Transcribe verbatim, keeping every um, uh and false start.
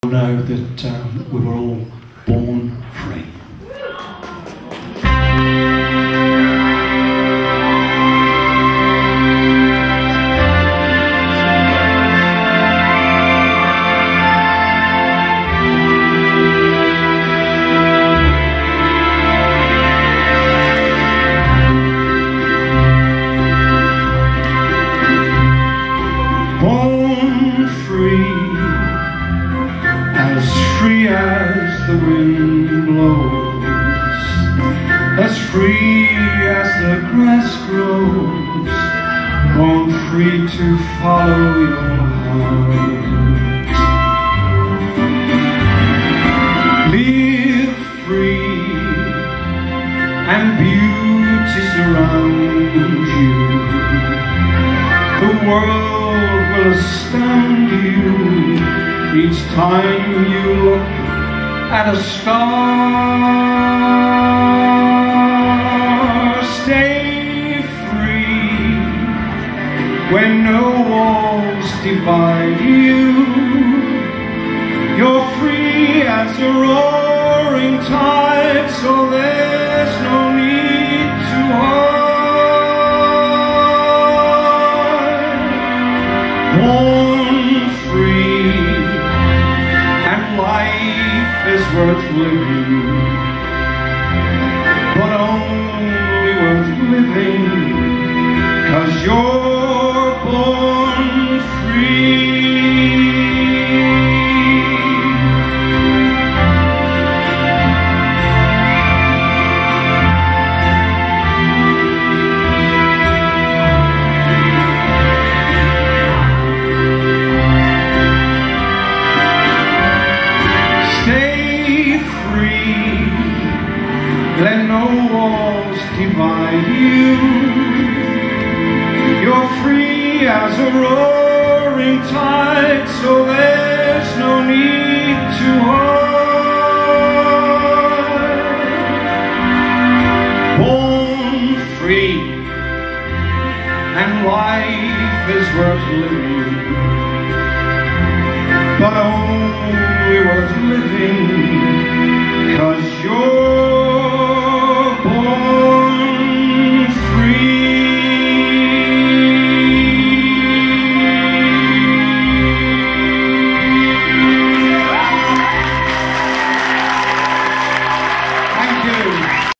know that um, we were all born free. Born free, as free as the wind blows, as free as the grass grows, born free to follow your heart. Live free, and beauty surrounds you. The world will astound you each time you look at a star. Stay free when no walls divide you. You're free as a roaring tide, so there's no need to hide. Born free, and life is worth living, but only worth living 'cause you're born free. Let no walls divide you. You're free as a roaring tide, so there's no need to hide. Born free, and life is worth living, but only worth living 'cause you're